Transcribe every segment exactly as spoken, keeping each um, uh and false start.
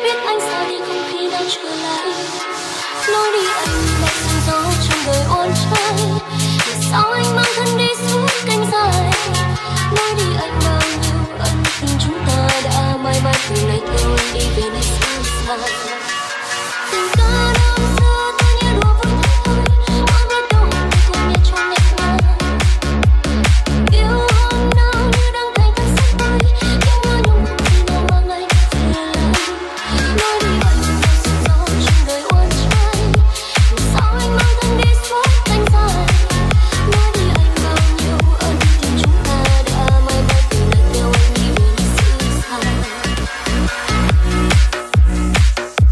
biết anh xa đi không khi nào trở lại. Nói đi anh là sóng gió trong đời oan trái, vì sao anh mang thân đi suốt cánh dài. Nói đi anh bao nhiêu ân tình chúng ta đã mãi mãi từ nay theo anh đi về nơi xa xa. Tình ca năm xưa ta như đùa vui thôi, ai biết đâu hôm nay cùng nhau trong ngày qua. Yêu hôm nào như đang thành thân sắp tới, yêu nhau nhưng không khi nào mang anh về lại. Nói đi anh là sóng gió trong đời oan trái, vì sao anh mang thân đi suốt cánh dài. Nói đi anh bao nhiêu ân tình chúng ta đã mãi mãi từ nay theo anh đi về nơi xứ xa.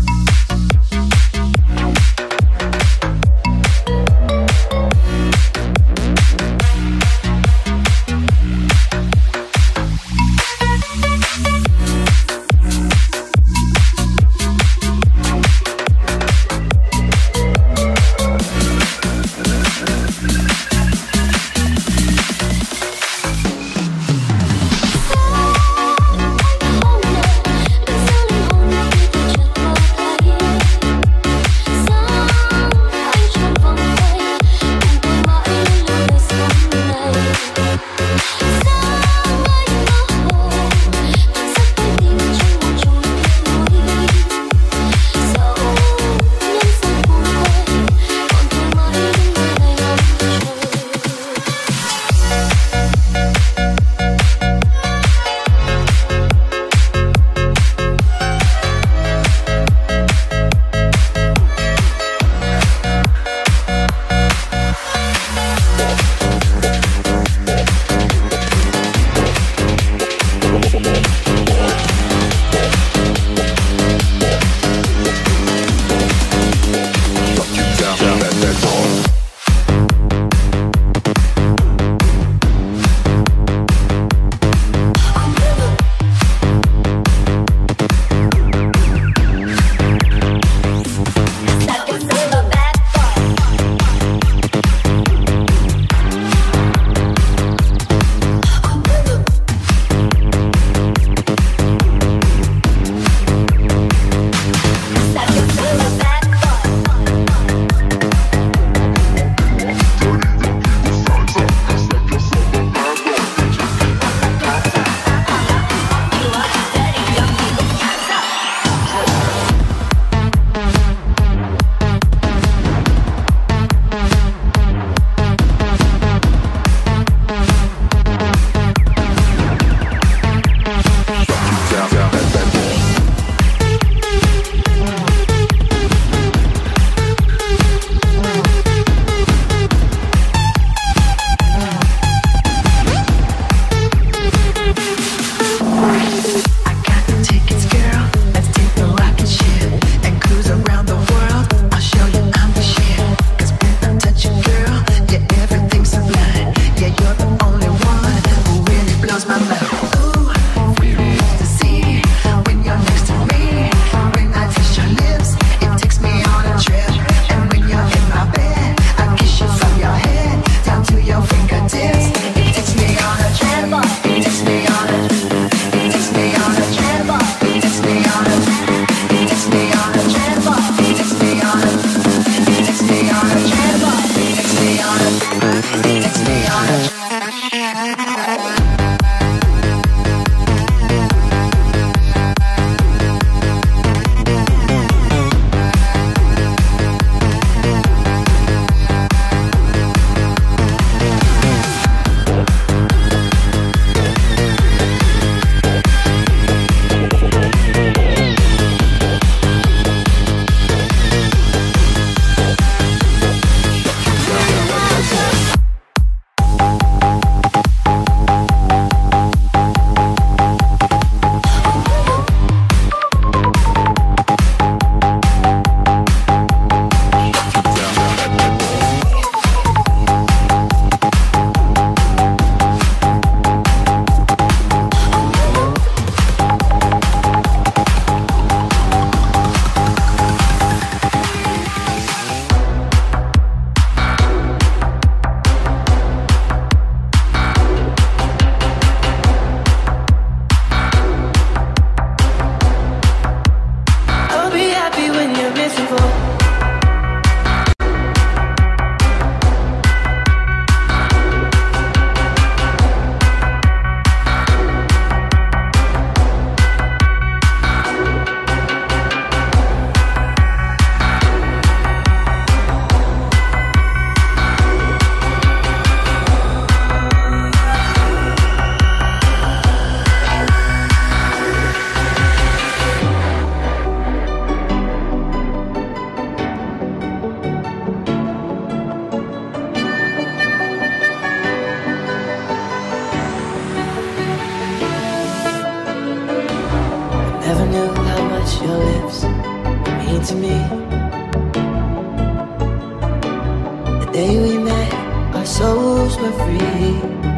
to me. The day we met, our souls were free.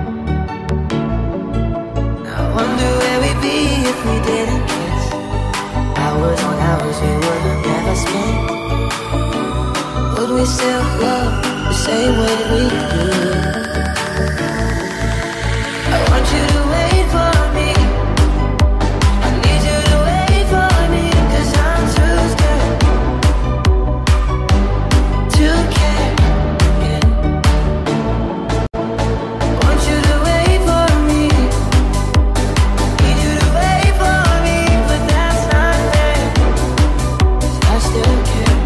Now I wonder where we'd be if we didn't kiss. Hours on hours we would have never spent. Would we still love the same way that we do? I want you to wait for me. I need you to wait for me, 'cause I'm too scared to care. Yeah. I want you to wait for me. Need you to wait for me, but that's not fair, 'cause I still care.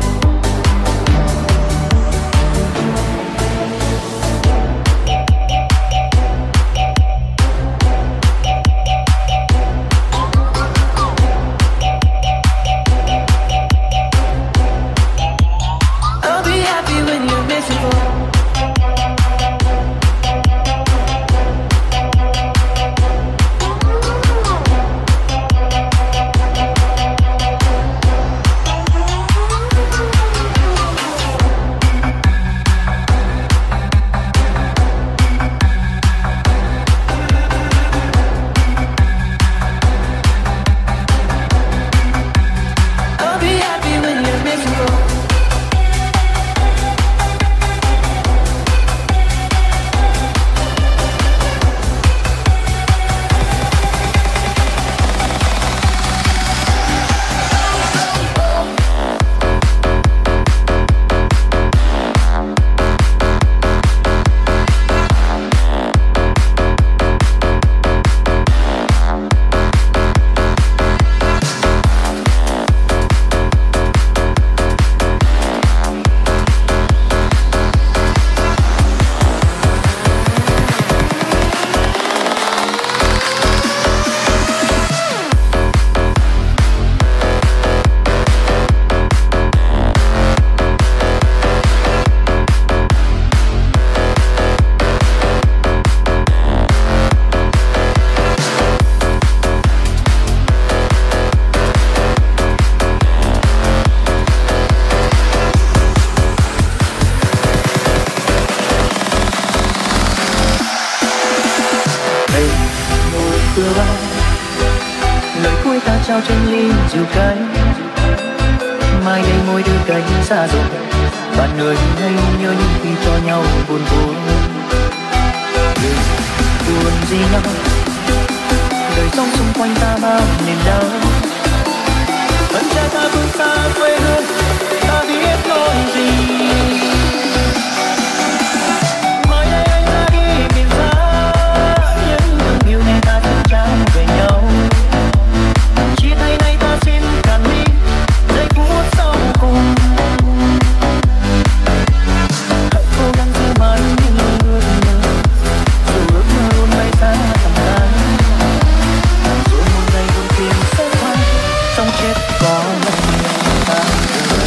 I'll be happy when you're miserable. I'll be happy when you're miserable. Đây một bữa bao lời cuối ta trao trên ly rượu cay, mai đây môi đưa cánh xa rồi, bạn người hay nhớ những khi cho nhau buồn buồn buồn gì nhau, đời sống xung quanh ta bao niềm đau, vẫn trai ta phương xa quê hương, ta biết nói gì. Mai đây anh ra đi biển xa, những thương yêu này ta từng trao về nhau. Chia tay này ta xin cạn ly, giây phút sau cùng. Hãy cố gắng giữ mãi những ước mơ, dù ước mơ luôn bay xa tầm tay. Rồi một ngày buồn phiền sẽ qua, sống chết có lần nhau ta cùng.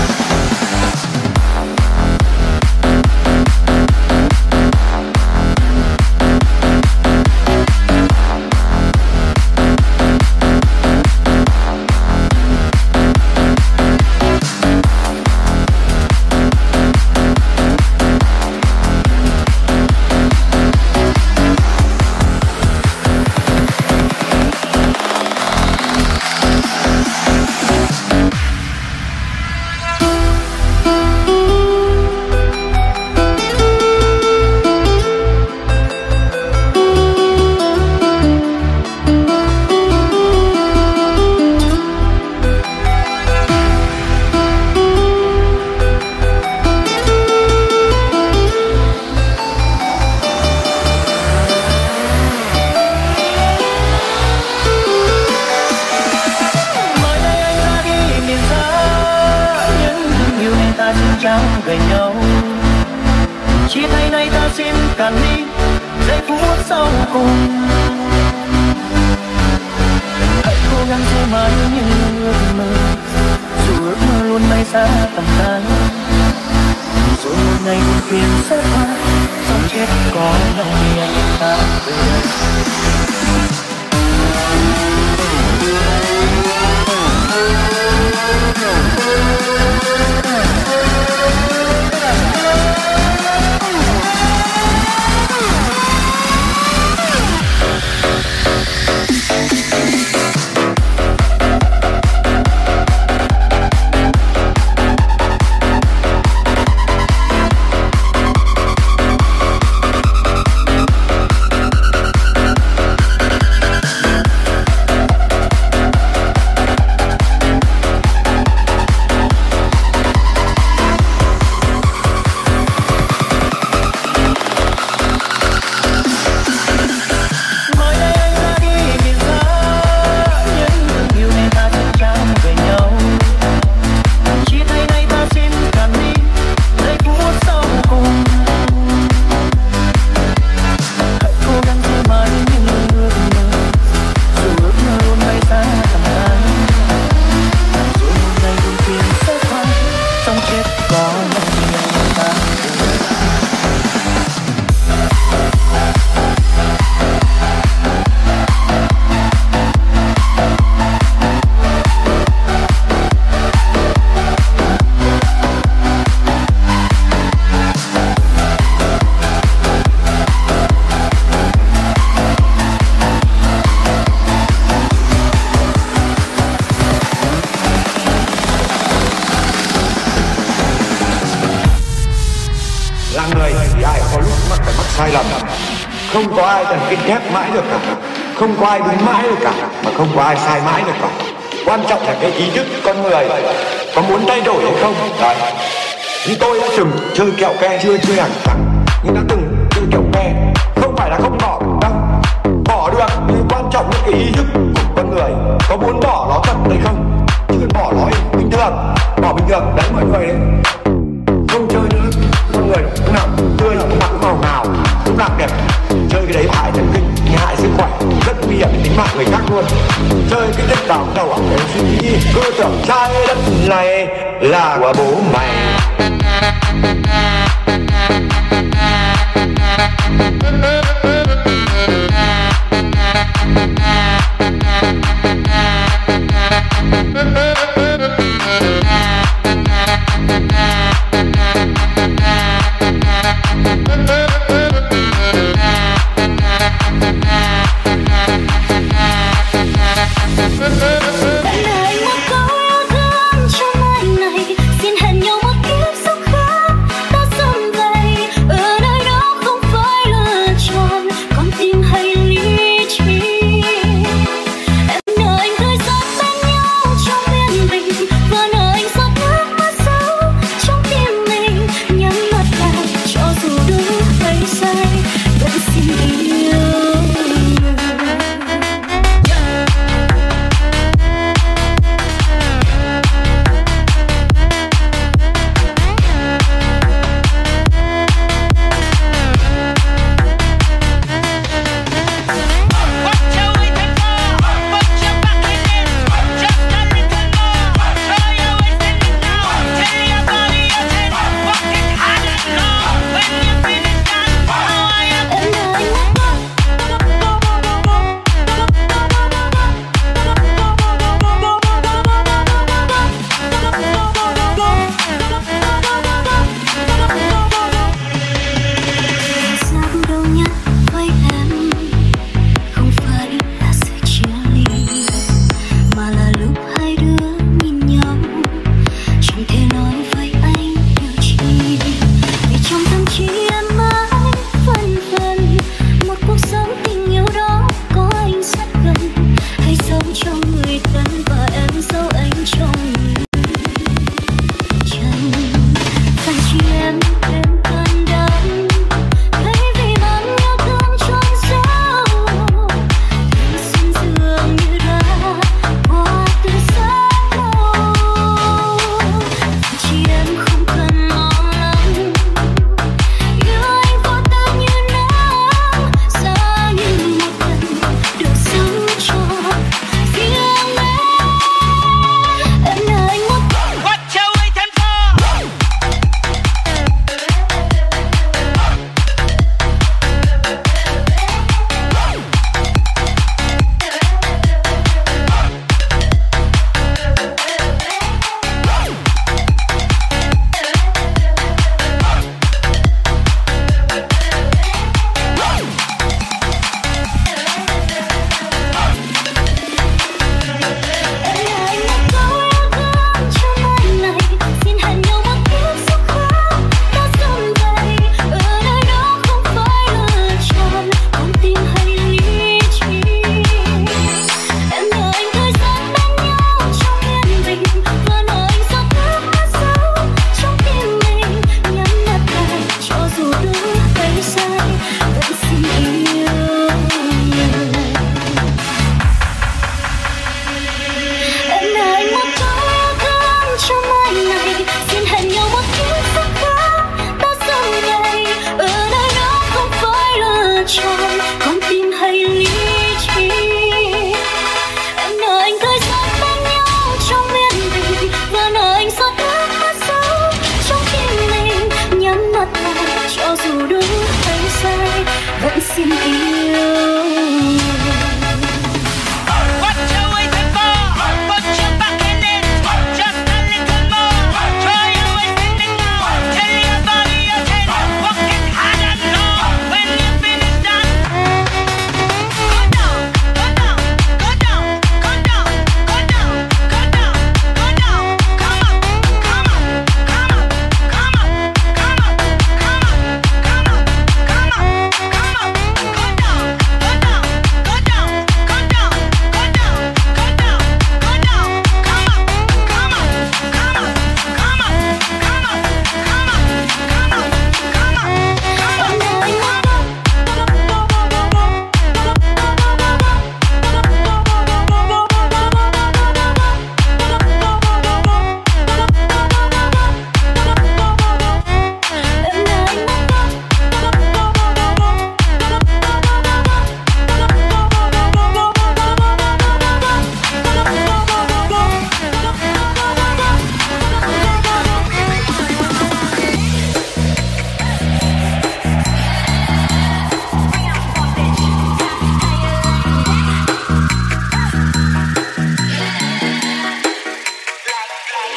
trao về nhau. Chia tay này ta xin cạn ly giây phút sau cùng. Hãy cố gắng giữ mãi những ước mơ, dù ước mơ luôn bay xa tầm tay. Rồi một ngày buồn phiền sẽ qua, sống chết có lòng thì anh ta về đây. We'll be right back. Là người thì ai có lúc mắc phải mắc sai lầm, không có ai thần kinh thép mãi được cả, không có ai đúng mãi được cả, mà không có ai sai mãi được cả. Quan trọng là cái ý thức con người có muốn thay đổi hay không. Đấy. Như tôi đã từng chơi kẹo ke, chưa chơi hàng thẳng, nhưng đã từng chơi kẹo ke, không phải là không bỏ đâu, bỏ được. Nhưng quan trọng là cái ý thức của con người có muốn bỏ nó thật hay không, chứ bỏ nó bình thường, bỏ bình thường đấy mọi người đấy. Không chơi nữa, con người lúc nào tươi, lúc nào cũng màu ngào, lúc nào đẹp. Chơi cái đấy hại thần kinh, hại sức khỏe, rất nguy hiểm đến tính mạng người khác luôn. Chơi cái chất vào đầu óc để suy nghĩ, cơ tưởng trái đất này là của bố mày.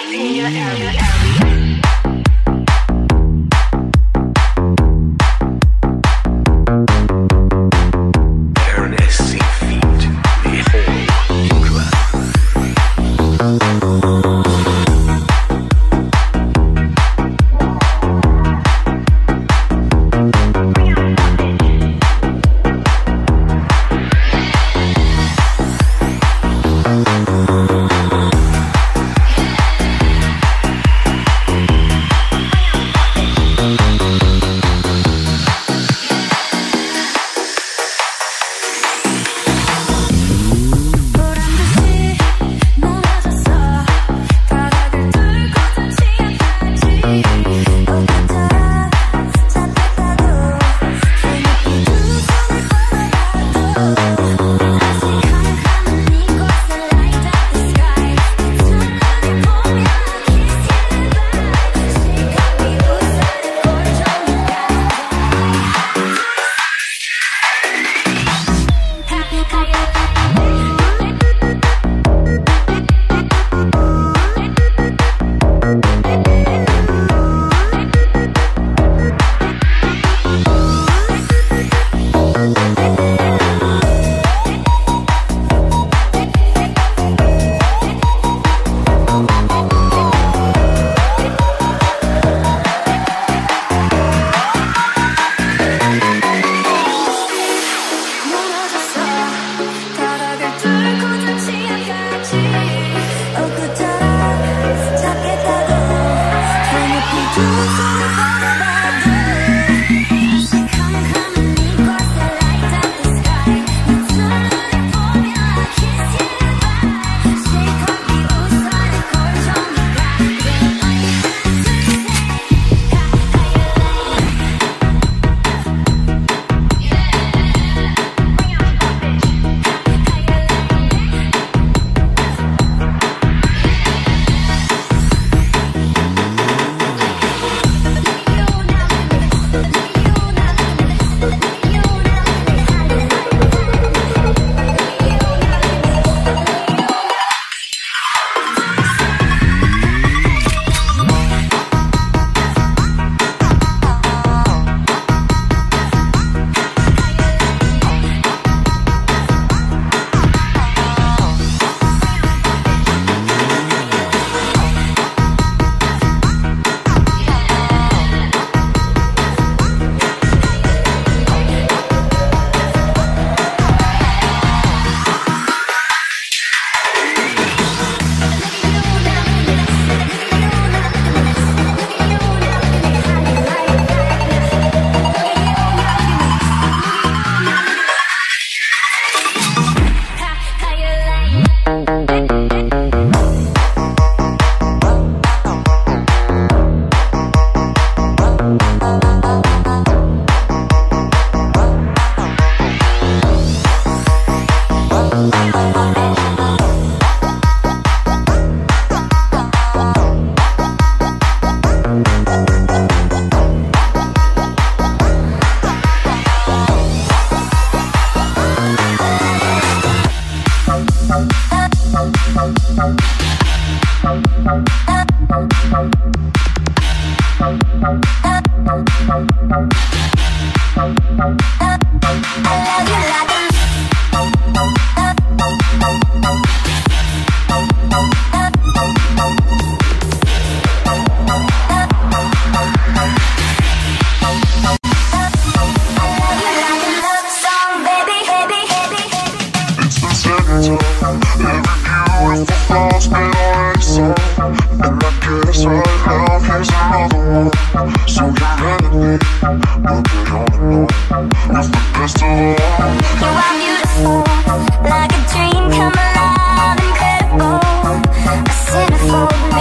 Like a dream come alive, incredible, a centerfold.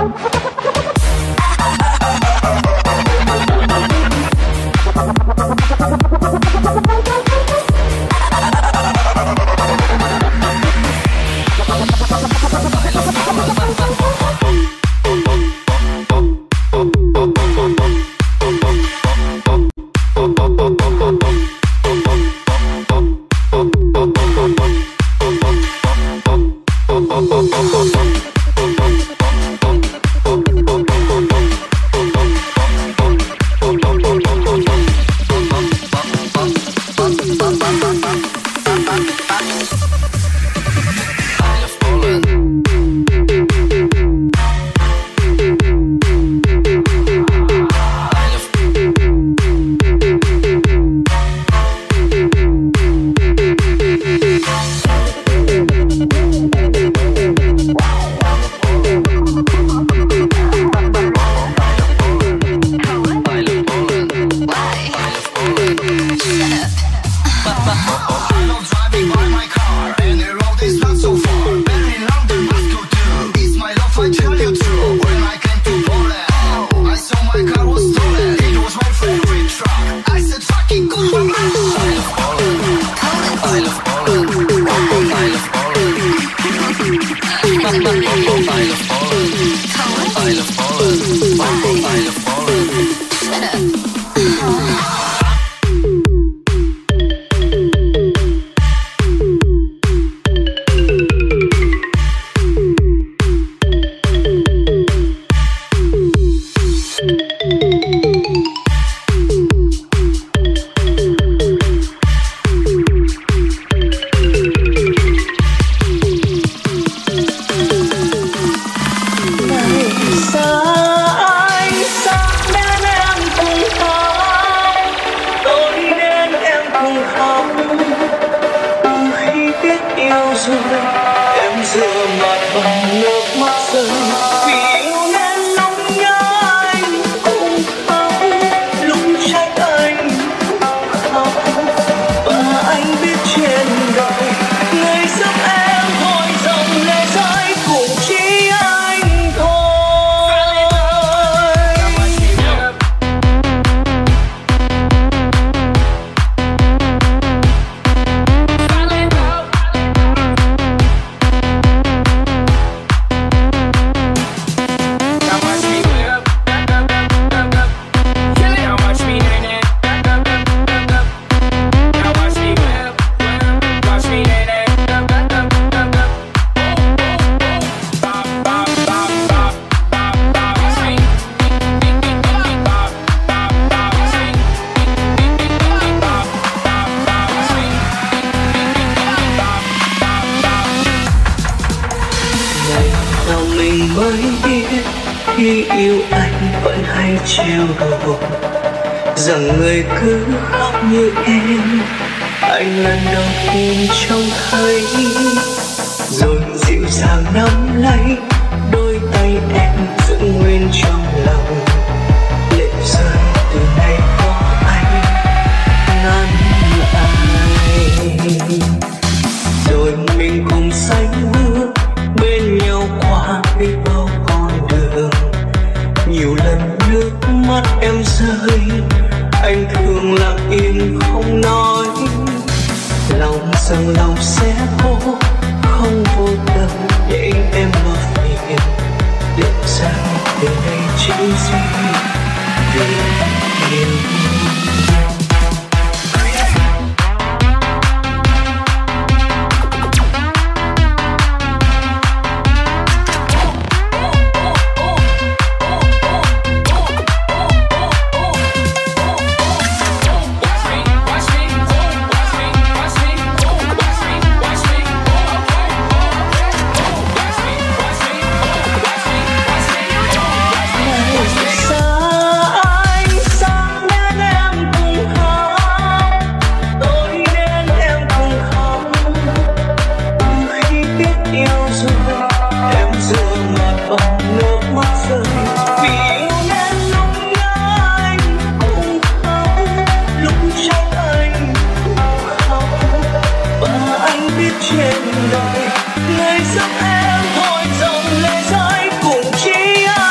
trên đời người giúp em thôi dòng lệ rơi cùng chi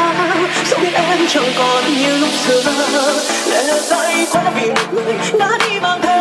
dẫu biết em chẳng còn như lúc xưa. Lẽ dại quá vì một người đã đi mang theo